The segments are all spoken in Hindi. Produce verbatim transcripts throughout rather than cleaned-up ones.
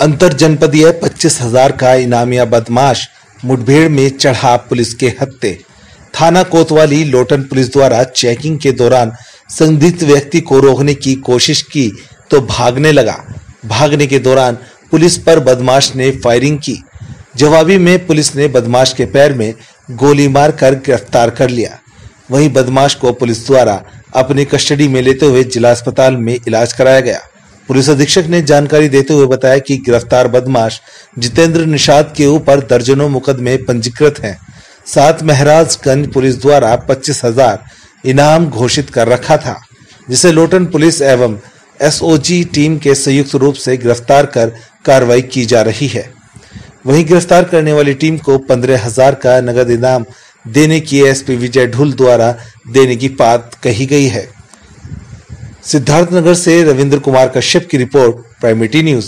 अंतर जनपदीय पच्चीस हजार का इनामिया बदमाश मुठभेड़ में चढ़ा पुलिस के हत्थे। थाना कोतवाली लोटन पुलिस द्वारा चेकिंग के दौरान संदिग्ध व्यक्ति को रोकने की कोशिश की तो भागने लगा। भागने के दौरान पुलिस पर बदमाश ने फायरिंग की। जवाबी में पुलिस ने बदमाश के पैर में गोली मारकर गिरफ्तार कर लिया। वहीं बदमाश को पुलिस द्वारा अपनी कस्टडी में लेते हुए जिला अस्पताल में इलाज कराया गया। पुलिस अधीक्षक ने जानकारी देते हुए बताया कि गिरफ्तार बदमाश जितेंद्र निषाद के ऊपर दर्जनों मुकदमे पंजीकृत हैं। साथ महराजगंज पुलिस द्वारा पच्चीस हजार इनाम घोषित कर रखा था, जिसे लोटन पुलिस एवं एसओजी टीम के संयुक्त रूप से गिरफ्तार कर कार्रवाई की जा रही है। वहीं गिरफ्तार करने वाली टीम को पंद्रह हजार का नगद इनाम देने की एसपी विजय ढुल द्वारा देने की बात कही गई है। सिद्धार्थनगर से रविंद्र कुमार कश्यप की रिपोर्ट, प्राइम न्यूज।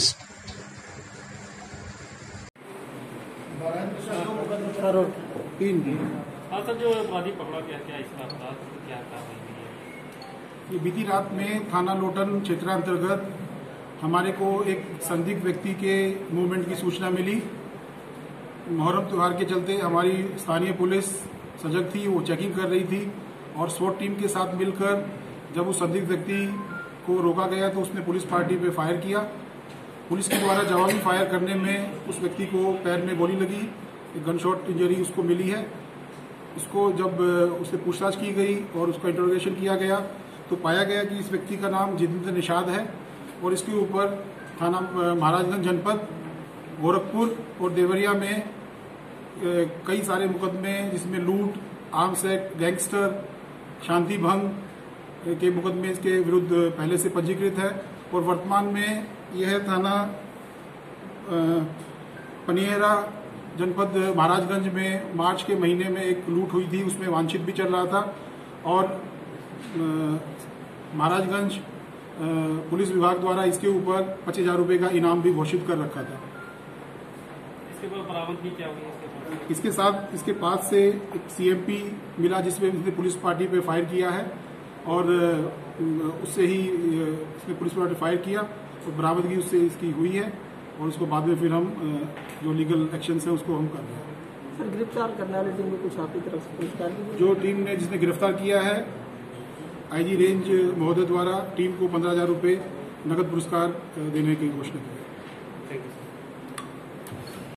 जो अपराधी पकड़ा गया, क्या इसका अपराध क्या कार्रवाई है? ये बीती रात में थाना लोटन क्षेत्रांतर्गत हमारे को एक संदिग्ध व्यक्ति के मूवमेंट की सूचना मिली। मुहर्रम त्योहार के चलते हमारी स्थानीय पुलिस सजग थी, वो चेकिंग कर रही थी और स्वॉट टीम के साथ मिलकर जब उस संदिग्ध व्यक्ति को रोका गया तो उसने पुलिस पार्टी पे फायर किया। पुलिस के द्वारा जवाबी फायर करने में उस व्यक्ति को पैर में गोली लगी, एक गन शॉट इंजरी उसको मिली है। उसको जब उससे पूछताछ की गई और उसका इंटरोगेशन किया गया तो पाया गया कि इस व्यक्ति का नाम जितेंद्र निषाद है और इसके ऊपर थाना महाराजगंज जनपद, गोरखपुर और देवरिया में कई सारे मुकदमे, जिसमें लूट, आर्म्स एक्ट, गैंगस्टर, शांति भंग के मुकदमे इसके विरुद्ध पहले से पंजीकृत है। और वर्तमान में यह थाना पनियरा जनपद महाराजगंज में मार्च के महीने में एक लूट हुई थी, उसमें वांछित भी चल रहा था और महाराजगंज पुलिस विभाग द्वारा इसके ऊपर पच्चीस हजार रुपये का इनाम भी घोषित कर रखा था। इसके ऊपर बरामदगी क्या हुई? इसके साथ इसके पास से एक सीएमपी मिला जिसमें इसने पुलिस पार्टी पे फायर किया है और उससे ही इसने पुलिस पार्टी फायर किया और बरामदगी उससे इसकी हुई है और उसको बाद में फिर हम जो लीगल एक्शन है उसको हम कर रहे हैं। सर, गिरफ्तार करने वाली टीम में कुछ आपकी तरफ से पुरस्कार जो टीम ने जिसने गिरफ्तार किया है, आईजी रेंज महोदय द्वारा टीम को पंद्रह हजार रुपये नगद पुरस्कार देने की घोषणा की है।